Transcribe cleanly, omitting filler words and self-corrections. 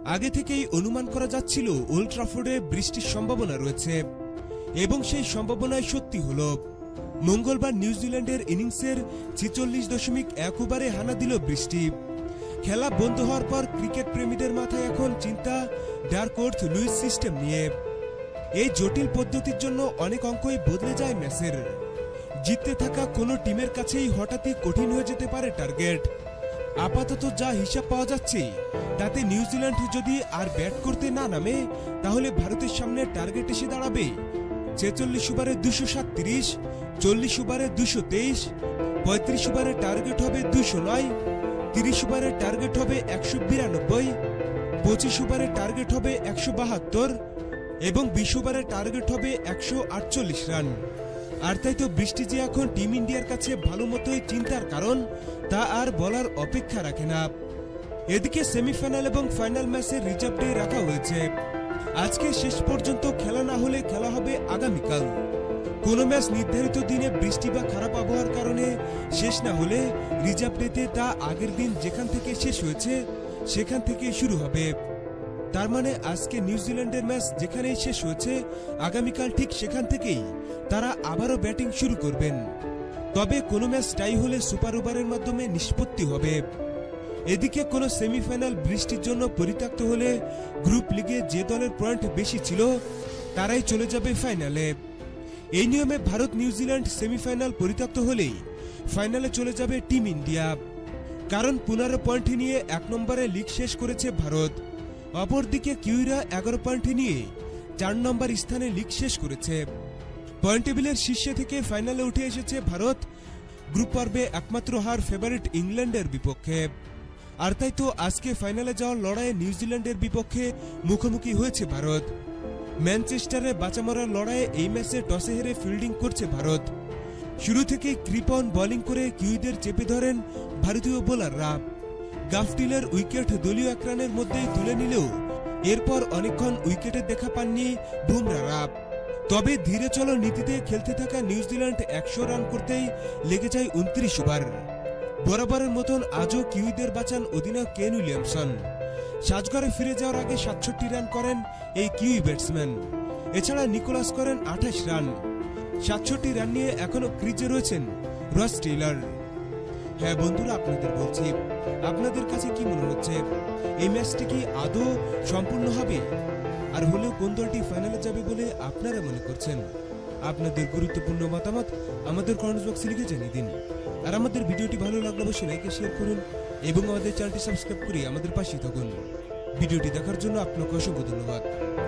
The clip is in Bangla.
আগে থেকেই অনুমান করা যাচ্ছিল ওল্ড ট্রাফোর্ডে বৃষ্টির সম্ভাবনা রয়েছে এবং সেই সম্ভাবনায় সত্যি হল। মঙ্গলবার নিউজিল্যান্ডের ইনিংসের ৪৬.১ ওভারে হানা দিল বৃষ্টি। খেলা বন্ধ হওয়ার পর ক্রিকেট প্রেমীদের মাথায় এখন চিন্তা ডার্কওয়ার্থ লুইস সিস্টেম নিয়ে। এই জটিল পদ্ধতির জন্য অনেক অঙ্কই বদলে যায় ম্যাচের। জিততে থাকা কোনো টিমের কাছেই হঠাৎই কঠিন হয়ে যেতে পারে টার্গেট। আপাতত যা হিসাব পাওয়া যাচ্ছে তাতে নিউজিল্যান্ড যদি আর ব্যাট করতে না নামে তাহলে ভারতের সামনে টার্গেট এসে দাঁড়াবে ৪৬ ওভারে ২৩৭, ৪০ ওভারে ২২৩, ৩৫ ওভারে টার্গেট হবে ২০৯, ৩০ ওভারে টার্গেট হবে ১৯২, ২৫ ওভারে টার্গেট হবে ১৭২ এবং ২০ ওভারে টার্গেট হবে ১৪৮ রান। আর তাই তো বৃষ্টি যে এখন টিম ইন্ডিয়ার কাছে ভালো মতোই চিন্তার কারণ তা আর বলার অপেক্ষা রাখে না। এদিকে সেমিফাইনাল এবং ফাইনাল ম্যাচের রিজার্ভ ডে রাখা হয়েছে। আজকে শেষ পর্যন্ত খেলা না হলে খেলা হবে আগামীকাল। কোনো ম্যাচ নির্ধারিত দিনে বৃষ্টি বা খারাপ আবহাওয়ার কারণে শেষ না হলে রিজার্ভ ডেতে তা আগের দিন যেখান থেকে শেষ হয়েছে সেখান থেকে শুরু হবে। তার মানে আজকে নিউজিল্যান্ডের ম্যাচ যেখানেই শেষ হয়েছে আগামীকাল ঠিক সেখান থেকেই তারা আবারও ব্যাটিং শুরু করবেন। তবে কোনো ম্যাচ টাই হলে সুপার ওভারের মাধ্যমে নিষ্পত্তি হবে। এদিকে কোনো সেমিফাইনাল বৃষ্টির জন্য পরিত্যক্ত হলে গ্রুপ লিগে যে দলের পয়েন্ট বেশি ছিল তারাই চলে যাবে ফাইনালে। এই নিয়মে ভারত নিউজিল্যান্ড সেমিফাইনাল পরিত্যক্ত হলেই ফাইনালে চলে যাবে টিম ইন্ডিয়া। কারণ ১৫ পয়েন্ট নিয়ে ১ নম্বরে লিগ শেষ করেছে ভারত। অপরদিকে কিউইরা ১১ পয়েন্ট নিয়ে ৪ নম্বর স্থানে লিগ শেষ করেছে। পয়েন্ট টেবিলের শীর্ষে থেকে ফাইনালে উঠে এসেছে ভারত। গ্রুপ পর্বে একমাত্র হার ফেভারিট ইংল্যান্ডের বিপক্ষে। আর তাই তো আজকে ফাইনালে যাওয়ার লড়াইয়ে নিউজিল্যান্ডের বিপক্ষে মুখোমুখি হয়েছে ভারত। ম্যানচেস্টারে বাঁচা মরার লড়াইয়ে এই ম্যাচে টসে হেরে ফিল্ডিং করছে ভারত। শুরু থেকেই কৃপন বোলিং করে কিউইদের চেপে ধরেন ভারতীয় বোলাররা। গাফটিলের উইকেট দলীয় ১ রানের মধ্যেই তুলে নিলেও এরপর অনেকক্ষণ উইকেটে দেখা পাননি বুমরারা। তবে ধীরে চলো নীতিতে খেলতে থাকা নিউজিল্যান্ড ১০০ রান করতেই লেগে যায় ২৯ ওভার। বরাবরের মতন আজও কিউইদের বাঁচান অধিনায়ক কেন উইলিয়ামসন। সাজঘরে ফিরে যাওয়ার আগে ৬৭ রান করেন এই কিউই ব্যাটসম্যান। এছাড়া নিকোলাস করেন ২৮ রান। ৬৭ রান নিয়ে এখনো ক্রিজে রয়েছেন রস টেইলর। হ্যাঁ বন্ধুরা, আপনাদের বলছি, আপনাদের কাছে কি মনে হচ্ছে এই ম্যাচটি কি আদৌ সম্পূর্ণ হবে? আর হলেও কোন দলটি ফাইনালে যাবে বলে আপনারা মনে করছেন? আপনাদের গুরুত্বপূর্ণ মতামত আমাদের কমেন্ট বক্সে লিখে জানিয়ে দিন। আর আমাদের ভিডিওটি ভালো লাগলে অবশ্যই লাইক শেয়ার করুন এবং আমাদের চ্যানেলটি সাবস্ক্রাইব করে আমাদের পাশে থাকুন। ভিডিওটি দেখার জন্য আপনাকে অসংখ্য ধন্যবাদ।